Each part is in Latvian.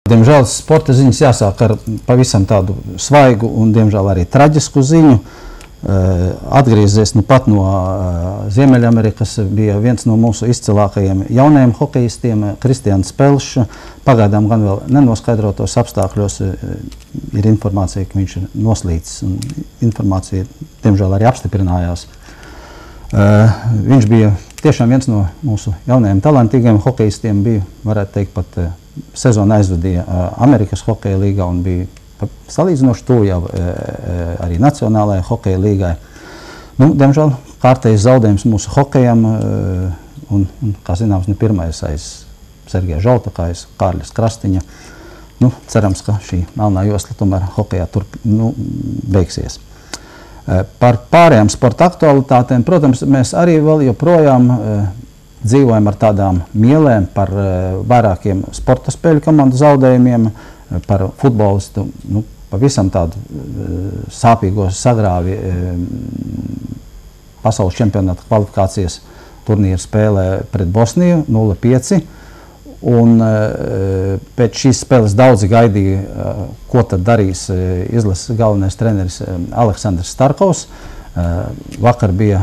Diemžēl sporta ziņas jāsāk ar pavisam tādu svaigu un, diemžēl, arī traģisku ziņu. Atgriezies nu pat no Ziemeļamerikas, bija viens no mūsu izcilākajiem jaunajiem hokejistiem, Kristians Pelšs. Pagaidām gan vēl nenoskaidrotos apstākļos ir informācija, ka viņš ir noslīcis, un informācija, diemžēl, arī apstiprinājās. Viņš bija tiešām viens no mūsu jaunajiem talantīgiem hokejistiem, bija, varētu teikt, pat sezonu aizvadīja Amerikas hokeja līgā un bija salīdzinoši tuvu jau arī Nacionālajai hokeja līgai. Nu, diemžēl, kārtējs zaudējums mūsu hokejam, un kā zināms, ne pirmais aiz Sergeja Žolta, aiz Kārļas Krastiņa. Nu, cerams, ka šī melnā josla tomēr hokejā beigsies. Par pārējām sporta aktualitātēm, protams, mēs arī vēl joprojām dzīvojam ar tādām mielēm par vairākiem sporta spēļu komandu zaudējumiem, par futbolistu, nu, pavisam tādu sāpīgo sagrāvi pasaules čempionāta kvalifikācijas turnīra spēlē pret Bosniju 0-5. Un pēc šīs spēles daudzi gaidīja, ko tad darīs izlases galvenais treneris Aleksandrs Starkovs. Vakar bija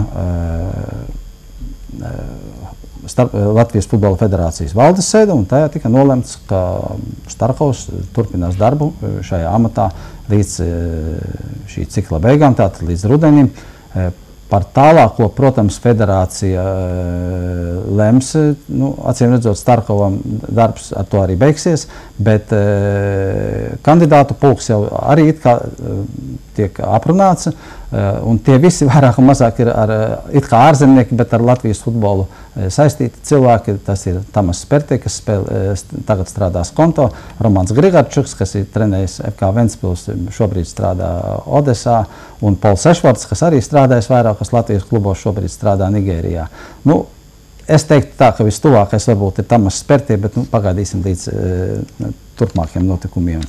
Latvijas Futbola Federācijas valdes sēde, un tajā tika nolemts, ka Starkovs turpinās darbu šajā amatā līdz šī cikla beigām, tātad līdz rudenim. Par tālāko, protams, federācija lems, nu, acīm redzot, Starkovam darbs ar to arī beigsies, bet kandidātu pulks jau arī it kā tiek aprunāts, un tie visi vairāk un mazāk ir it kā ārzemnieki, bet ar Latvijas futbolu saistīti cilvēki. Tas ir Tamas Sperti, kas tagad strādās Konto, Romans Grigarčuks, kas ir trenējis FK Ventspils, šobrīd strādā Odesā, un Pols Ešvarts, kas arī strādājis vairākas Latvijas klubos, šobrīd strādā Nigērijā. Nu, es teiktu tā, ka vistuvākais varbūt ir Tamas Sperti, bet nu, pagaidīsim līdz turpmākiem notikumiem.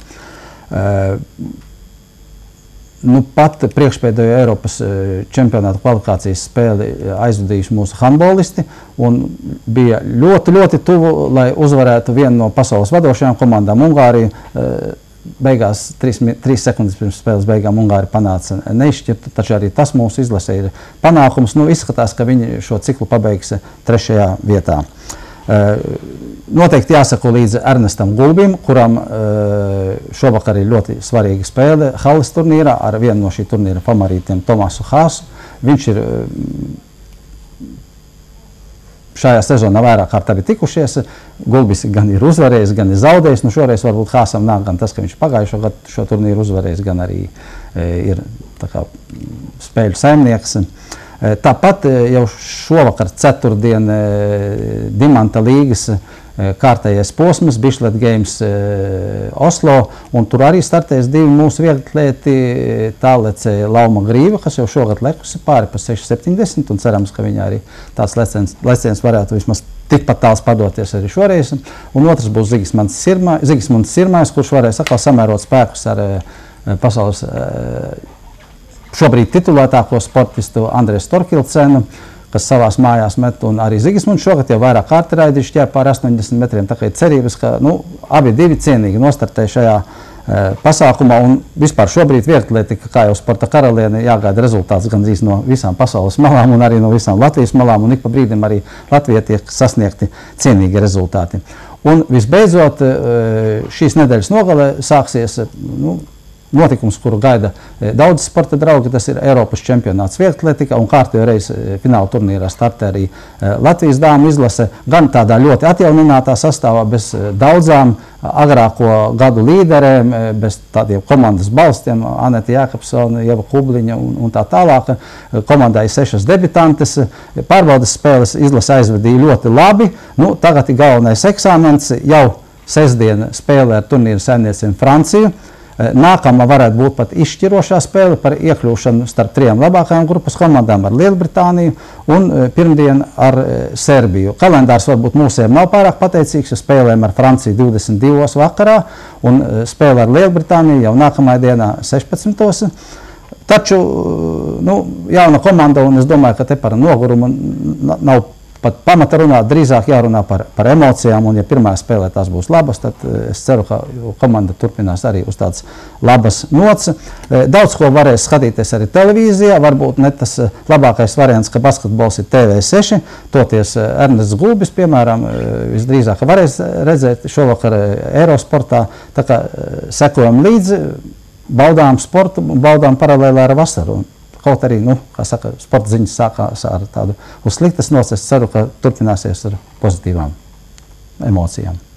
Nu, pat priekšpēdējo Eiropas čempionāta kvalifikācijas spēli aizvadījuši mūsu handbolisti, un bija ļoti, ļoti tuvu, lai uzvarētu vienu no pasaules vadošajām komandām Ungāriju. Beigās 3 sekundes pirms spēles beigām Ungāri panāca neizšķirtu, taču arī tas mūsu izlasē ir panākums. Nu, izskatās, ka viņi šo ciklu pabeigs 3. vietā. Noteikti jāsako līdzi Ernestam Gulbim, kuram šovakar ir ļoti svarīga spēle Halles turnīrā ar vienu no šī turnīra favorītiem Tomasu Hāsu. Viņš ir šajā sezonā vairāk kārt arī tikušies. Gulbis gan ir uzvarējis, gan ir zaudējis. Nu, šoreiz varbūt Hāsam nāk gan tas, ka viņš pagājušo gadu šo turnīru uzvarējis, gan arī ir tā kā spēļu saimnieks. Tāpat jau šovakar ceturtdien Dimanta līgas kārtējais posms, Bišlet Games Oslo, un tur arī startēs 2 mūsu vieglatlēti, tālece Lauma Grīva, kas jau šogad lekusi pāri pa 6,70, un cerams, ka viņa arī tāds leciens varētu vismaz tikpat tāls padoties arī šoreiz. Un otrs būs Zigismunds Sirmais, kurš varēs atkal samērot spēkus ar pasaules šobrīd titulētāko sportistu Andreju Storkilcenu, kas savās mājās met, un arī Zigismunds šogad jau vairāk kārt ir raidījuši ķēri pār 80 metriem, tā kā ir cerības, ka abi divi cienīgi nostartē šajā pasākumā, un vispār šobrīd vieglatlētika, kā jau sporta karaliene, jāgaida rezultāts gandrīz no visām pasaules malām un arī no visām Latvijas malām, un ik pa brīdim arī Latvijā tiek sasniegti cienīgi rezultāti. Un visbeidzot, šīs nedēļas nogalē sāksies notikums, kuru gaida daudz sporta draugi, tas ir Eiropas čempionāts vieglatlētikā, un kārtējo reizi fināla turnīrā startē arī Latvijas dāmu izlase, gan tādā ļoti atjauninātā sastāvā, bez daudzām agrāko gadu līderēm, bez tādiem komandas balstiem, Anete Jākapsone, Ieva Kubliņa un tā tālāk. Komandai 6 debitantes, pārbaudes spēles izlase aizvadīja ļoti labi. Nu, tagad ir galvenais eksāmens, jau sestdien spēlē ar turnīru saimniecību Franciju. Nākamā varētu būt pat izšķirošā spēle par iekļūšanu starp 3 labākajām grupas komandām ar Lielbritāniju un pirmdien ar Serbiju. Kalendārs varbūt mūsiem nav pārāk pateicīgs, jo spēlēm ar Franciju 22. vakarā un spēle ar Lielbritāniju jau nākamajā dienā 16. Taču jauna komanda, un es domāju, ka te par nogurumu nav pat pamata runāt, drīzāk jārunā par emocijām, un ja pirmā spēlē tās būs labas, tad es ceru, ka komanda turpinās arī uz tādas labas nots. Daudz ko varēs skatīties arī televīzijā, varbūt ne tas labākais variants, ka basketbols ir TV6, toties Ernests Gulbis, piemēram, visdrīzāk varēs redzēt šovakar Eirosportā, tā kā sekojam līdzi, baudām sportu, baudām paralēli ar vasaru. Kaut arī, kā saka, sporta ziņas sākās ar tādu uz sliktas nots, es ceru, ka turpināsies ar pozitīvām emocijām.